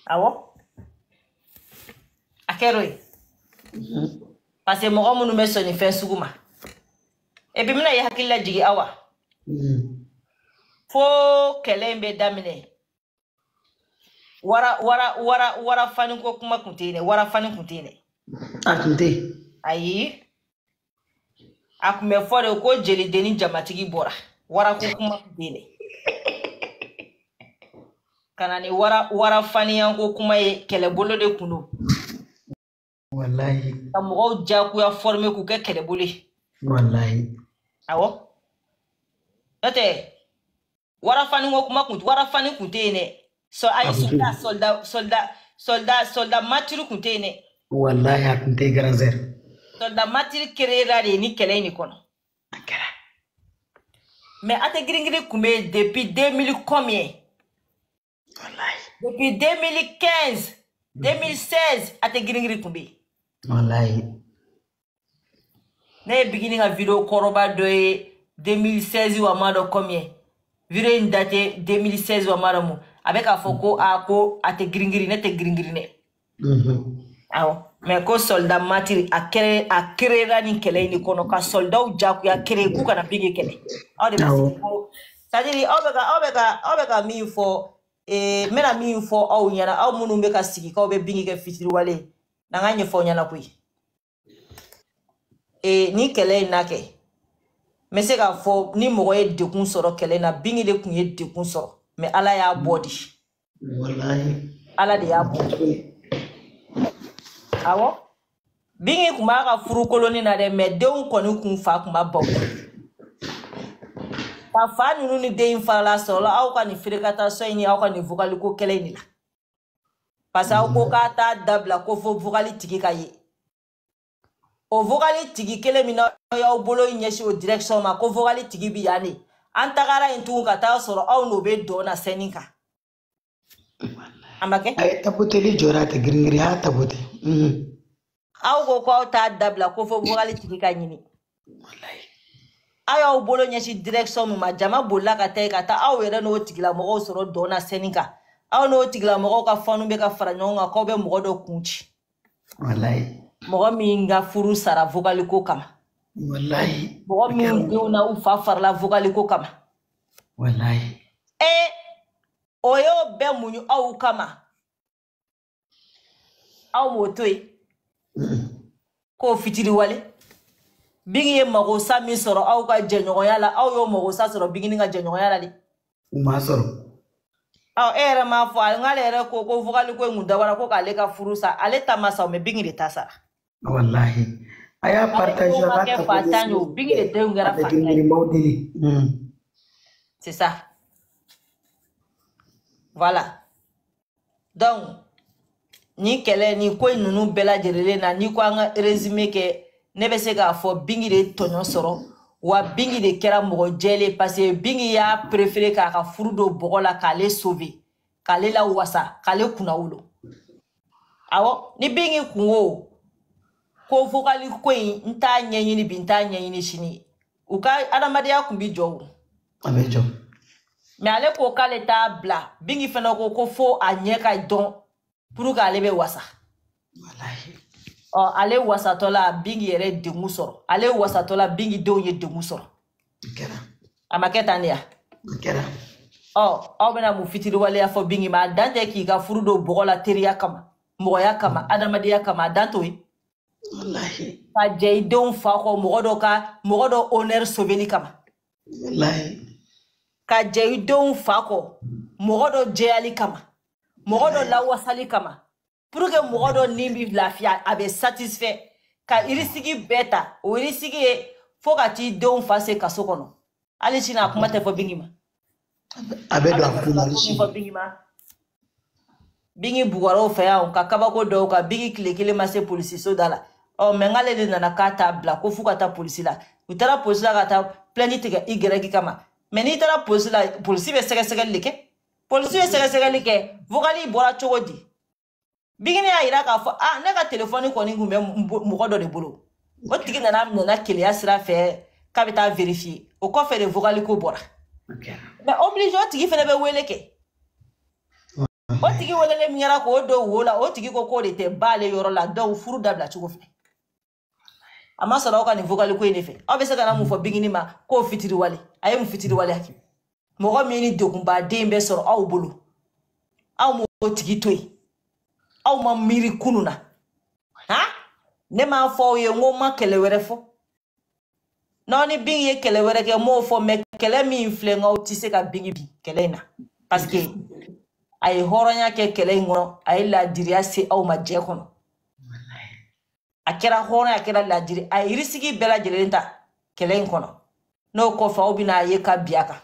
Awo akero parce que mo mo me soni fe suguma e bi mina ya hakilla jigi awa fo kelembe damine wara fani ko kuma kuntine wara fani kuntine akunte ayi akume fore ko jeli deni jamatigi bora wara ko kuma kuntine kanani wara fani yanko kuma kelebolo de kunu wallahi amugo jaku ya former ku ke kelebole wallahi awo ate wara fani ngo kuma kuntu wara fani kuntene so ay soldat matiru kuntene wallahi akunte granzer soldat matiru kerera de ni kele ni kono akara mais ate gringiri kumé depuis 2000 combien wallahi depuis 2015 2016 ate gringiri kumé wallahi ne beginning a video koroba do 2016 wa mado combien video date 2016 wa mado avec a foko ako ate gringiri ne te gringiri ne awo mais ko soldat matiri akere rani kele ni kono ka soldat jaku ya kere ku kana bigi kele aw de ko sadiri obeka mi fo mena mi fo aw nyana aw munu be ka sigi ka be bigi ke fitiri wale na nganye fo nyana kuyi ni kele nake mese ka fo ni mogo ye dekun soro kele na bigi de kun ye dekun soro mais ala ya bodi wallahi ala de ya bodi awo bingi kuma ka furu koloni na de me deun koni kun fa kuma baw ta fa nunu ni dein fa la solo aw ka ni firikata so ni aw ka ni vocal ko kele ni la pasa ko ka ta dabla ko fo vocal tigi ka ye o vocal tigi kele mina ya bolo nyeshi o direction ma ko vocal tigi bi yani antagara intu ka ta soro aw no be do na seninka amake ay tabuteli jorate gringiri ha tabote aw ko ta dabla ko fo vocal tigi ka nyini wallahi ayo bolo nyeshi direction mu majama bolla ka tay ka ta aw yere no tigila mo soro do na seninka aw no tigila mo ka fanu be ka faranyonga ko be mo do kunchi wallahi mo mi nga furu sara vocal ko kama wallahi mo mi na u fa farla vocal ko kama wallahi oyo be munyu aw kama aw motoi ko fitiri wale bigi ye mago sa mi soro aw ka jenyoya la aw yo mago sa soro bigi ni ga jenyoya la li ma soro aw era ma fo al ngale era ko vocal ko ngunda wala ko kale ka furusa ale tamasa me bigi de tasara wallahi aya partage la ta fatanyo bigi de te ngara fa c'est ça voilà donc ni kele ni ko nunu bela jerele na ni ko anga résumé ke ne be se ka fo bingi de tonyo soro wa bingi de kera mo jele parce que bingi ya préféré ka furu do bogola kale sauver kale la wasa kale kunawulo awo ni bingi kunwo ko vocal ko nta nyenyi ni binta nyenyi ni shini uka adamadiya kumbi jowo abejo mais ale ko kale ta bla bingi fena ko fo anye ka don pour que ale be wasa wallahi ale wasa tola bingi yere dengu soro ale wasa tola bingi dew ye dengu soro kera amaketa ne ya kera aw bena mu fitiri wale ya fo bingi ma dante ki ga furudo bogola teriya kama moya kama adamadiya kama danto yi wallahi ka jey dew fa ko mogodo honneur soveni kama wallahi ka jey dew fa ko mogodo jeyali kama mogodo lawasali kama pour que mogodo nimbi lafia abe satisfait ka irisigi beta o irisigi fo ka ti dew fa se kaso kono ali sina kuma te fo bingi ma abe do akuma rishi bingi bugaro fe ya ka kabako do ka bingi kile ma se police so dala mengale de nana kata bla ko fuka ta police la utara police la ka ta plainte ga igreki kama meni tara police la police be sega like police be sega like vogali bora chogodi bigini ya ira ka fo ne ka téléphone ko ni ngumbe mo do de bolo o tigi nana kele ya sira fe ka beta vérifier o ko fe de vogali ko bora okay mais obligé o tigi fene be wele ke O tigi welele miyara ko do wola o tigi ko de te bale yoro la do furu dabla chugo fe. Ama sara o ka ni vocal ko ine fe. O be se kana mu fo bigini ma ko fitiri wale. Aye mu fitiri wale haki. Mogo mini dokumba dembe soro au bulu. Au mo tigi toy. Au ma miri kununa. Ha? Ne ma fo ye ngoma kele were fo. Noni bingi ye kele were ke mo fo me kele mi inflenga o tise ka bingi bi kele na. Parce que ay horonya ke kele ngono ay la diria se au ma je kono. Akera horonya akera la diri ay risiki bela jelenta kele ngono. No ko fa obina ye ka biaka.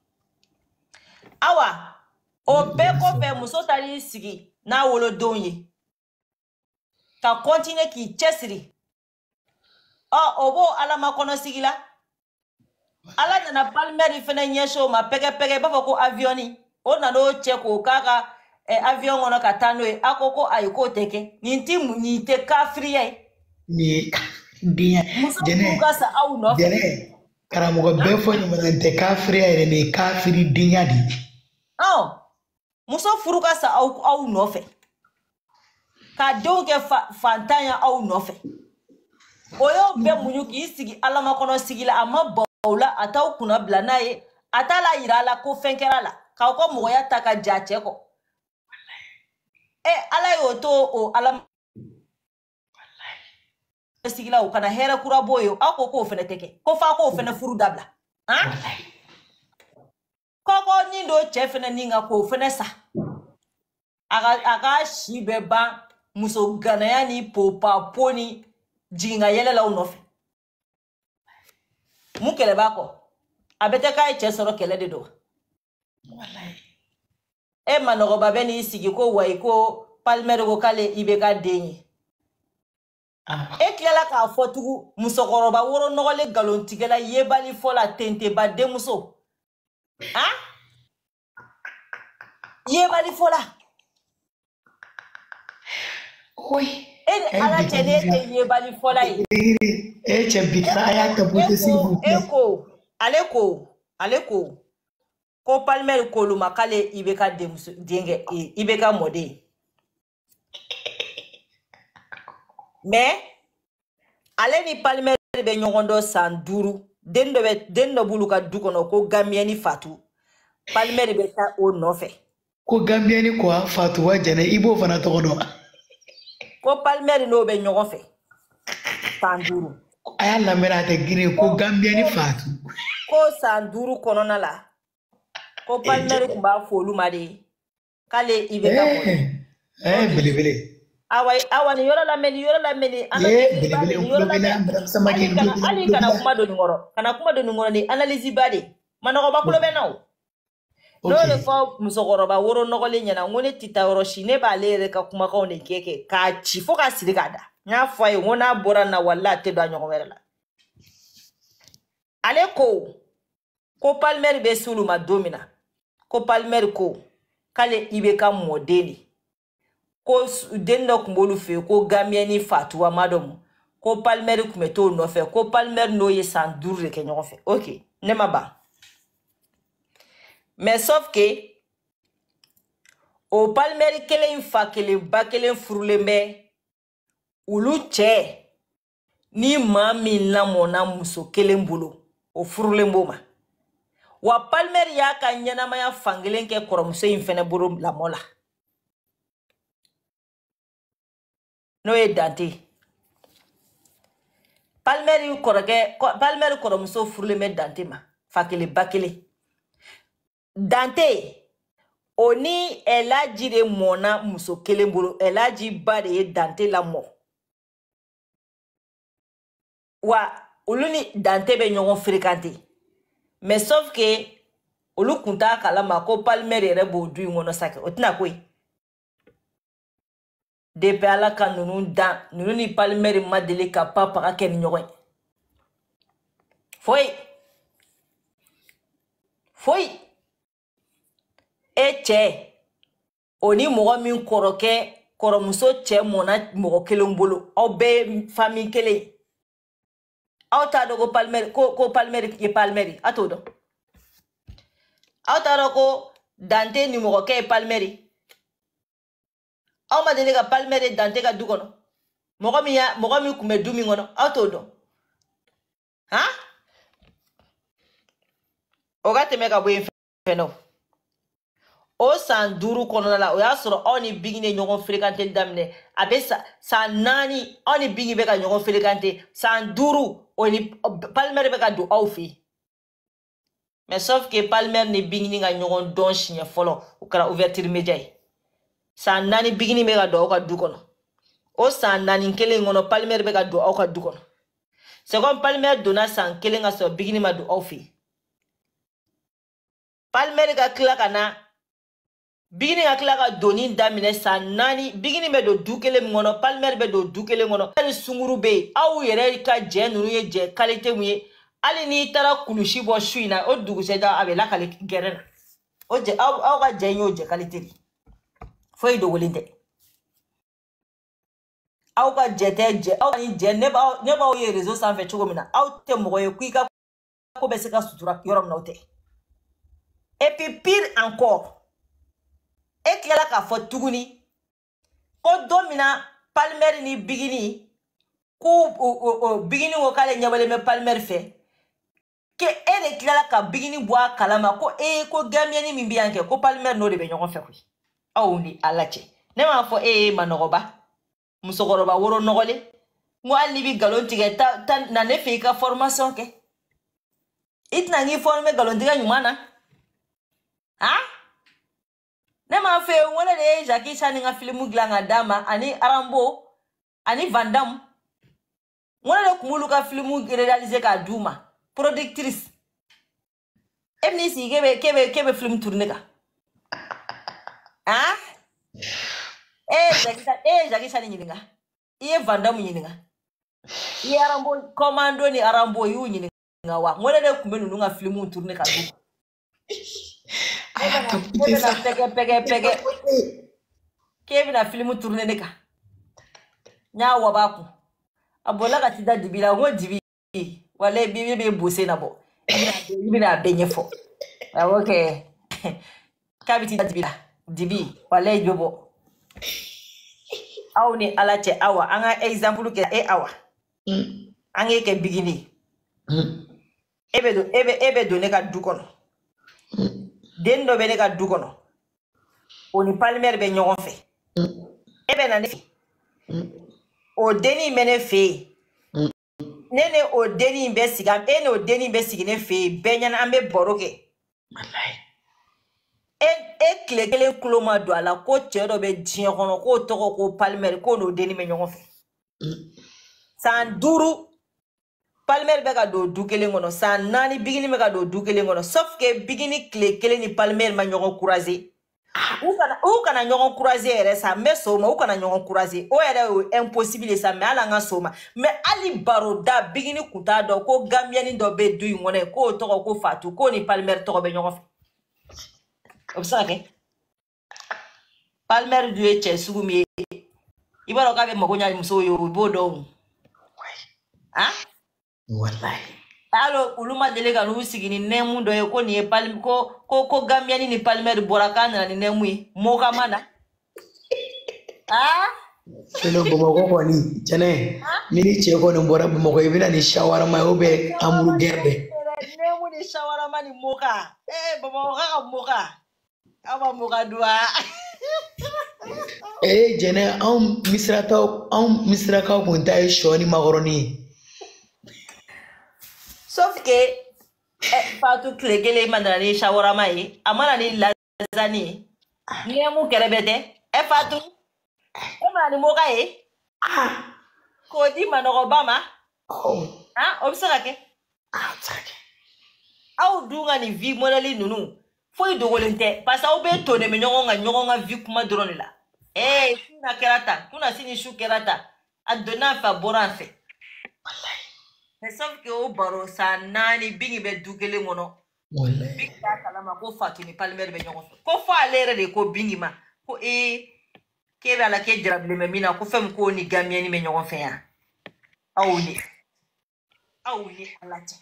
Awa o be ko fe muso tali sigi na wolo donye. Ka continue ki chesiri. Obo ala makono sigila. Ala na palmeri fene nyesho ma pege bafo ko avioni. O na no cheko kaka avion ono katano akoko ayiko teke. Ninti munite kafriye. Ni dia jene au no. Jene karamugo befo ni munite kafriye ni kafri dinya di. Muso furuka sa au no fe. Ka donke fantanya au no fe. Oyo be munyuki sigi ala makono sigila ama baula ataw kuna blanaye atala irala ko fenkera la ka ko moya taka jache ko ala yo to o ala sigila o kana hera kura boyo ako fene teke ko fa ko fene furu dabla ko nindo chefene ninga ko fene sa aga shibe ba muso ganaya ni popa poni jinga yele la unofe mukele bako abete kai chesoro kele de do wallahi manogo babeni sigi ko wai ko palmero ko kale ibeka denyi klela ka fotugu musokoroba woro nogole galontigela yebali fola tente ba de muso yebali fola oi ala chene yebali fola chembikara ya tabuto sibu aleko ko palmer ko luma kale ibeka de muso denge ibeka mode mais ale ni palmer be nyogondo sanduru dendo buluka dukono ko gamieni fatu palmer be ta o nofe ko gamieni ko fatu wajana ibo fana tokono ko palmer no be nyogofe sanduru aya lamera te gire ko gamieni fatu ko sanduru kono na la ko palmer kumba folu made kale ibeka mode bele awa ni yoro la meni analyse ali kana kuma do ngoro ni analyse bade manoko bakulo benao no le fo musogoro ba woro nogole nyana ngone tita woro shine ba lere ka kuma ka one keke ka chifo ka sirikada nya fo ay ngona bora na walla te do anyoko werela ale ko palmer be sulu ma domina ko palmer ko kale ibeka modeli ko dendo kumbolu fe ko gamieni fatuwa madom ko palmer kumeto no fe ko palmer no ye sandur ke nyoko fe OK ne maba mais sauf que o palmer kele fa kele ba kele furulembe ulu che ni mami la mona muso kele mbulu o furulembo ma wa palmer ya ka nyana ma ya fangelen ke koromso infene buru la mola no e dante palmer koromso furulembe dante ma fakele bakele dante oni elaji de mona muso kele mbulu elaji bade dante la mo wa uluni dante be nyongo fréquenté mais sauf que ulu kunta kala ma ko palmer ere bodu ngono sake otina koi de ala ka nunu ni palmer madele ka papa ka ken nyongo foi che oni mogo min koromuso che mona mogo kelembolo obe famille kele auta do palmer ko palmer ye palmeri atodo auta do ko dante ni mogo ke palmeri aw ma deli ka Palmer de dante ka du kɔnɔ mɔgɔ min kun bɛ du min kɔnɔ aw t'o dɔn han o ka tɛmɛ ka bɔ yen fɛnɛ o san 5 kɔnɔna la o y'a sɔrɔ aw ni Biggi ne ɲɔgɔn fréquenter daminɛ a bɛ san 4 aw ni Biggi bɛ ka ɲɔgɔn fréquenter san 5 o ni Palmer bɛ ka don aw fɛ mais sauf que Palmer ni Biggi ka ɲɔgɔn dɔn siɲɛ fɔlɔ o kɛra ouverture média ye san 4 Biggi bɛ ka don aw ka du kɔnɔ o san 4 kelen kɔnɔ Palmer bɛ ka don aw ka du kɔnɔ c'est comme Palmer donna san 1 ka sɔrɔ Biggi ma don aw fɛ Palmer ka tila ka na Biggi ka tila ka doni daminɛ san 4 Biggi bɛ don du kelen min kɔnɔ Palmer bɛ don du kelen kɔnɔ ni sunguru bɛ yen aw yɛrɛ ka jɛ ninnu ye jɛ qualité mun ye hali n'i taara kulusi bɔ su in na o dugusɛda a bɛ lakale gɛrɛ na o jɛ aw ka jɛ in y'o jɛ qualité de foyi dogolen tɛ aw ka jɛ tɛ jɛ aw ni jɛ ne b'aw ye réseau sanfɛ cogo min na aw tɛ mɔgɔ ye k'i ka ko bɛ se ka sutura yɔrɔ min na o tɛ et puis pire encore e tilala k'a fɔ tuguni ko don min na Palmer ni Biggi ko Biggi ko k'ale ɲɛbɔlen bɛ Palmer fɛ ke e de tilala ka Biggi bɔ a kalama ko ko Gambienne min bɛ yan kɛ ko Palmer n'o de bɛ ɲɔgɔn fɛ koyi aw ni Ala cɛ ne m'a fɔ manɔgɔba musokɔrɔba woro nɔgɔlen n ko hali n'i bɛ nkalon tigɛ na ne fɛ i ka formation kɛ i tɛna nk'i former nkalontigɛ ɲuman na han ne m'a fɛ n ko ne de ye Jackie Chan ka film dilan ka d'a ma ani Rambo ani Van Damme n ko ne de tun b'olu ka film réaliser k'a d'u ma productrice e bɛ n'i sigi k'e bɛ film tourner kan han Jackie Chan ɲininka i ye Van Damme ɲininka i ye Rambo Commando ni Rambo i y'u ɲininka wa n ko ne de tun bɛ ninnu ka film tourner k'a d'u ma k'e bɛna film tourner ne kan n y'a wab'a kun a bolila ka t'i da dibi la n ko dibi walayi Bibi bɛ bose na bɔ i bɛna a bɛɛ ɲɛfɔ awɔ kɛ k'a bɛ t'i da dibi la dibi walayi jo bɔ aw ni Ala cɛ Awa an ka exemple kɛ Awa an k'e kɛ Biggi e bɛ don ne ka du kɔnɔ den dɔ bɛ ne ka du kɔnɔ o ni Palmer bɛ ɲɔgɔn fɛ e bɛ na ne fɛ o dennin bɛ ne fɛ yen ne o dennin bɛ sigi e n'o dennin bɛ sigi ne fɛ yen bɛɛ ɲɛna an bɛ baro kɛ e tile kelen tulo ma don a la ko cɛ dɔ bɛ diɲɛ kɔnɔ k'o tɔgɔ ko Palmer ko n'o dennin bɛ ɲɔgɔn fɛ san 5 Palmer bɛ ka don du kelen kɔnɔ san 4 Biggi bɛ ka don du kelen kɔnɔ sauf que Biggi tile kelen ni Palmer ma ɲɔgɔn croiser u kana ɲɔgɔn croiser yɛrɛ sa n bɛ sɔn o ma u kana ɲɔgɔn croiser o yɛrɛ o impossible sa mais hali an ka sɔn o ma mais hali baroda Biggi kun t'a dɔn ko Gambienne dɔ bɛ du in kɔnɔ k'o tɔgɔ ko Fatou k'o ni Palmer tɔgɔ bɛ ɲɔgɔn fɛ o bɛ se ka kɛ Palmer dun ye cɛ sugu min ye i b'a dɔn k'a bɛ mago ɲa musow ye o b'o dɔn han wallahi alors olu ma deli ka n'u sigi ni nɛmu dɔ ye ko nin ye ko Gambienne ni Palmer bɔra k'a nana ni nɛmu ye Mokama na Felo Bamakɔ kɔni Jɛnɛ ni cɛ kɔni bɔra Bamakɔ i bɛna ni shawarma ou bien hamburger bɛ nɛmu ni shawarma ni moka Bamakɔ ka moka aw ma moka dun Jɛnɛ anw misirakaw kun ta ye sɔ ni makɔrɔni ye sauf que Fatou tile kelen ma nana ni shawarma ye a mana ni lasagne ye nɛmu kɛrɛ bɛ tɛ Fatou e mana ni moka ye k'o di manɔgɔba ma o bɛ se ka kɛ aw dun ka nin vie modèle ninnu foyi dogolen tɛ parce que aw bɛ tonnen bɛ ɲɔgɔn ka vie kuma dɔrɔn de la kuna kɛra tan kuna sini su kɛra tan a donna an fɛ a bɔra an fɛ mais sauf que o baro san 4 Biggi bɛ du kelen kɔnɔ Biggi t'a kalama ko Fatou ni Palmer bɛ ɲɔgɔn fɛ ko fɔ ale yɛrɛ de ko Biggi ma ko k'e bɛ ala k'e jarabilen bɛ min na ko fɛn min k'o ni Gambienne bɛ ɲɔgɔn fɛ yan aw ni Ala cɛ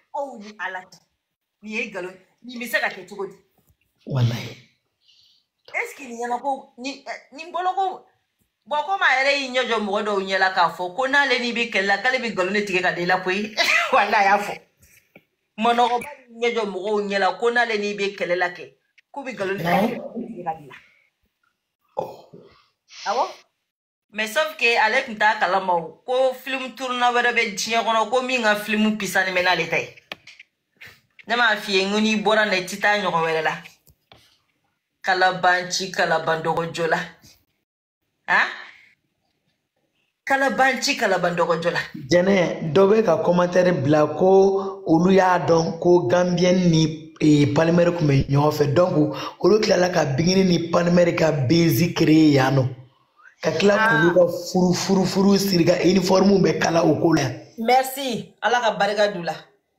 nin ye nkalon nin bɛ se ka kɛ cogo di wallahi Est-ce qu'il y a ni boloko boko ma ere inyo jo mo do nyela ka fo ko na le ni bi kella kale bi golone tike ka de la poi wala ya fo mono ko ba inyo jo mo nyela ko na le ni bi kella ke ku bi golone tike ka de la awo mais sauf que avec nta kalama ko film tourna wera be jia kono ko mi nga film pisani mena le tay nama fi ngoni bora na tita nyoko wera la kalabanchi kalabandogo jola ha kalabanchi kalabandogo jola jene dobe ka commentaire bla ko olu ya don ko Gambien ni Palmer kume nyofe donc olu kila ka bigini ni Palmer ka basic créer yano ka kila kulu ka furu sirga uniforme be kala okola. Merci ala ka barika dula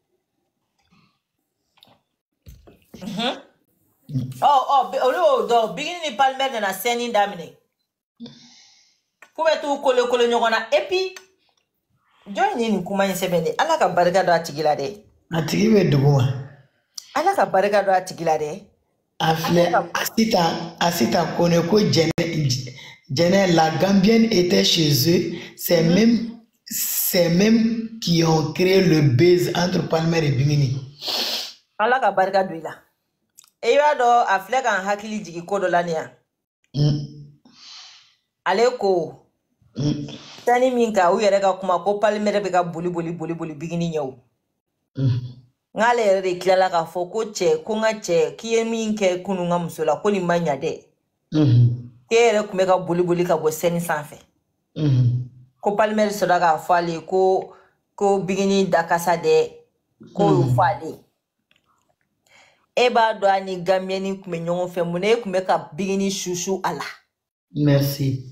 olu do bigini ni Palmer na seni damine pouvez tout coller nyogona et puis join ni kuma nsebene ala ka barika do atigila de atigibe duguma ala ka barika do atigila de afle asita kone ko jene la Gambienne était chez eux c'est même qui ont créé le buzz entre Palmer et Bingini ala ka barika do ila e yo do afle kan hakili jigi ko do lania ale ko tani minka u yere ka kuma ko Palmer be ka boli Bingini nyaw ngale yere de kilala ka fo ko che ko nga che kiye minke kunu nga musola ko ni manya de kere kume ka boli ka bo seni sanfe ko Palmer soda ka fale ko Bingini dakasa de ko fale eba do ani Gambien kume nyongo fe mune kume ka Bingini chouchou ala. Merci.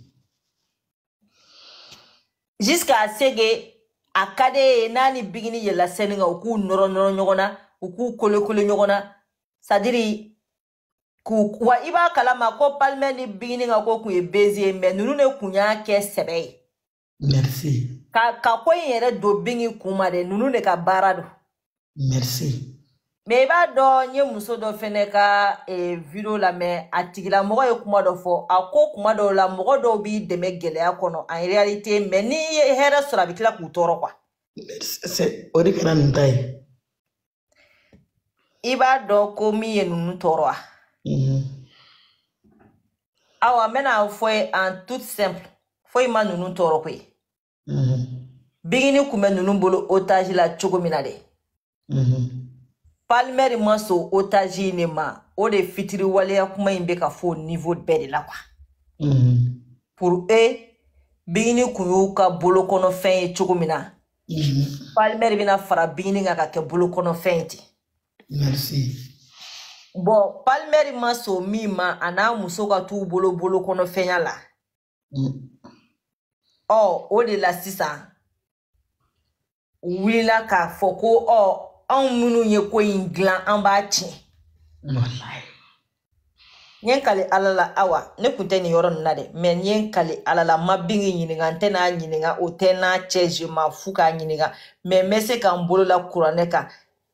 Jusqu'à ce que akade nani Bingini yela seninga uku noro nyogona uku kole nyogona sadiri ku wa iba kalama ko Palmer ni Bingini nga ko ku ebezi me nunu ne kunya ke sebe. Merci. Ka ko yere do Bingini kuma de nunu ne ka barado. Merci. Mais ba do nye muso do fene ka video la me atigila mogo ye kuma do fo ako kuma do la mogo do bi deme gele akono en réalité mais ni here sura bikila ku toro kwa c'est odi kana ntai iba do ko mi ye nunu toro a awa mena fo en tout simple fo ima nunu toro kwe Bingini kume nunu bolo otage la chogo minade Palmer maso otage ne ma o de fitiri wale ya kuma imbe ka fo niveau bede la kwa pour Bingini kuyu ka bolo kono fen chogo mina Palmer bina fara Bingini nga ka ke bolo kono fen ti. Merci. Bon Palmer maso mima ana muso ka tu bolo kono fen la o de la sisa wila ka foko an munu ye ko inglan an ba ci wallahi nyen kale alala awa ne kunte ni yoro na de men nyen kale alala mabingi nyiniga ntena nyiniga otena cheje mafuka nyiniga me mese kan bolo la kurane ka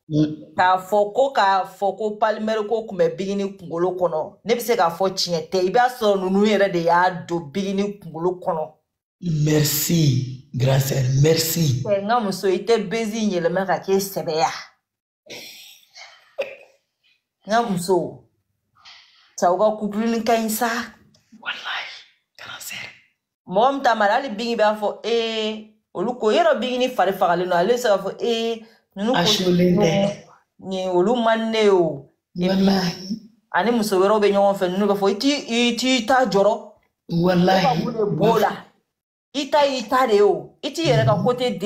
foko Palmer ko kume Bingini kungolo kono ne bise ka fo chiete iba so nunu yere de ya do Bingini kungolo kono. Merci, grâce, merci. Nga muso ite bezi nyele meka ke sebeya. Nga muso tauga kukulini kainsa. Wallahi, cancer. Mom tamara li Bingini ba fo oluko yero Bingini fare fagale no ale sa fo nunu ko ni olu manne o. Wallahi. Ani muso wero be nyongo fe nunu ba fo iti ta joro. Wallahi. Bola. Ita de o iti yere ka côté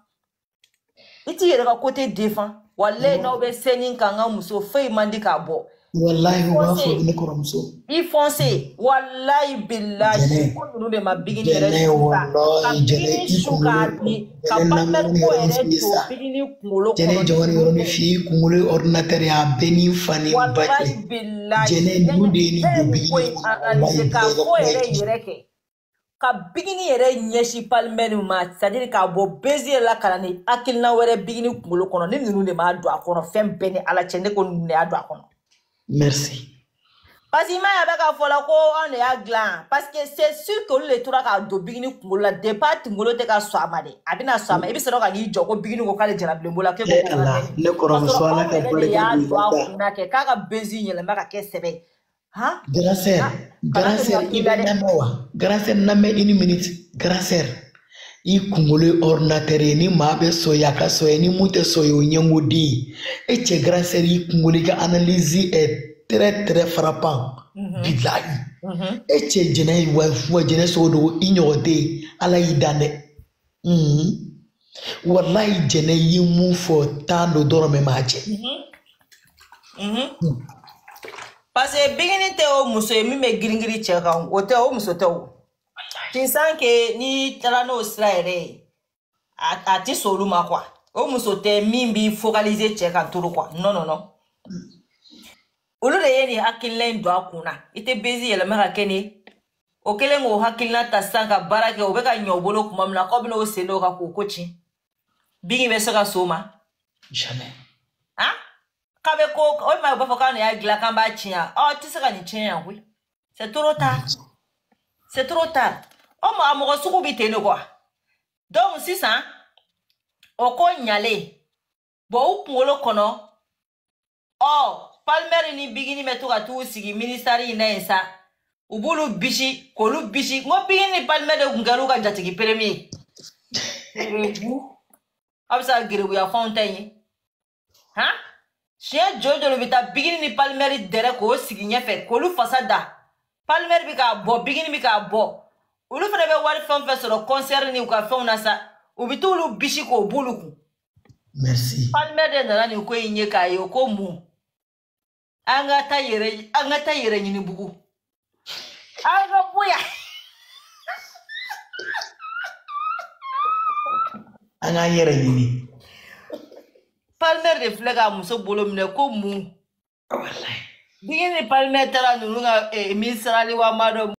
défend wallahi na obe senin kanga muso fey mandi ka bo wallahi wa fo ni ko muso il fonce wallahi billahi ko nunu be ma Bingini yere wallahi jene shuka ni ka Palmer ko yere to Bingini kungolo jene jawani yoro ni fi kungolo ordinateur ya beni fani wallahi billahi jene nude ni do Bingini wallahi ka ko yere ke ka Bingini yere nyeshi Palmer ma c'est-à-dire ka bo bezi la kalani akilna were Bingini kungolo kono ni nunu ne ma do akono fem beni ala chende ko nunu ne ado akono. Merci. Parce qu'il m'a dit qu'il faut qu'on ait un gland. Parce que c'est sûr que le tour à dobini pour la départ, ngolo te ka swamade. Abina swama. Et puis c'est donc qu'il y a un bigini ko kale jara blembola ke ko. Allah, ne korom swala ka bole ka do na ke kaka bezi nyele maka ke sebe. Ha? Gracer, ibe namewa. Gracer name une minute. Gracer. I kungole ordinateur ni mabe soya ka soya ni mute soyo nyengudi. Eche gracer I kungole ka analyse est très frappant. Bilahi. Eche jene wa jene sodo ignote ala idane. Wallahi jene yimu fo tando dorome mache. Parce que beginning te o muso mi me giringiri cheka o te o muso te o. Tinsan ke ni tala no Israël ati soluma kwa. O muso te mimbi focaliser cheka turu kwa. Non. Olu de yeni hakillen do akuna. Ite busy ele maka kene. O kele ngo hakilna ta sanka barake o beka nyobolo kuma mna ko bino sendo ka kokochi. Bingi be soka soma. Jamais. Hein? Kabe ko o ma ba foka na ya gila kamba chia. Oh, tu sais ni chia oui. C'est trop tard. C'est trop tard. O ma mo suku bitene quoi. Donc si ça o ko nyale. Bo ukungolo kono. Oh, Palmer ni bigini metuka tu sigi ministeri ina esa. Ubulu bishi, kolu bishi. Ngo bigini Palmer de ungaruka jatiki premier. Abisa girebu ya fontaine. Hein? Chien Jojo le bita bigini ni Palmer dere ko sigi nyefe. Kolu fasada. Palmer bika bo, bigini bika bo. Ulu fene be wali fenfe soro concert ni uka fon nasa. Ubitu ulu bishi ko buluku. Merci. Palmer de nana ni uko inyeka yoko mu. Angata yere nyini bugu. Anga buya. Anga yere nyini. Palmer de flega muso bolo mne ko mu. Wallahi. Bigini Palmer tara nunga ministrali wa mado